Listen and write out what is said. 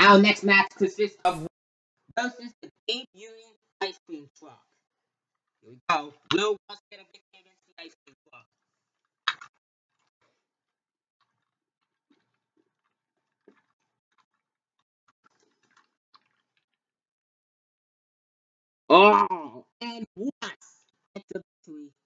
Our next match consists of versus the Pink Union Ice Cream Truck. Here we go. Will wants to get a victory against the Ice Cream Truck. Oh, and once it's a victory.